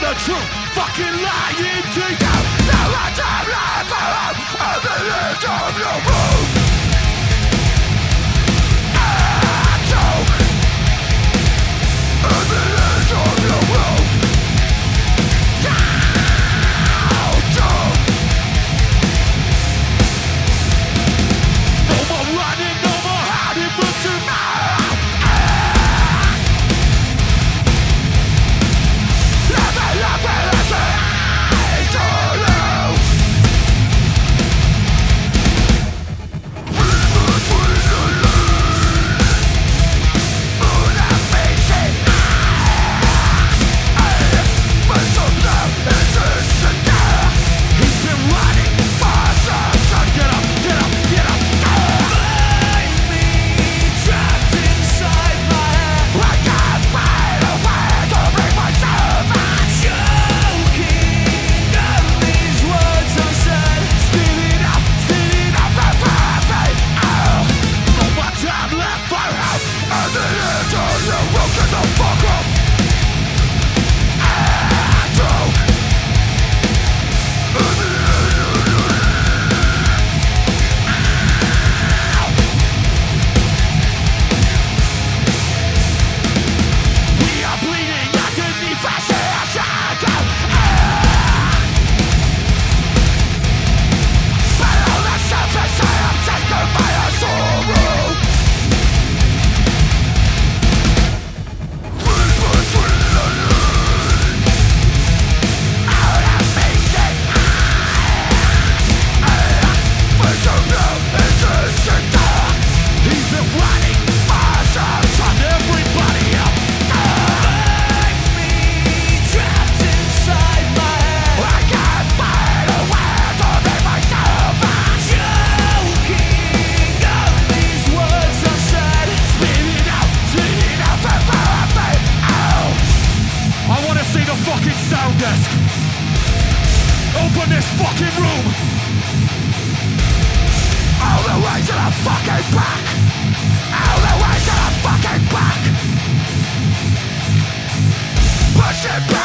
the truth, fucking lying to you. Now I time life at the edge of your room. I choke at the edge of your room. No more running, no more hiding from tomorrow. Open this fucking room. All the way to the fucking back. All the way to the fucking back. Push it back.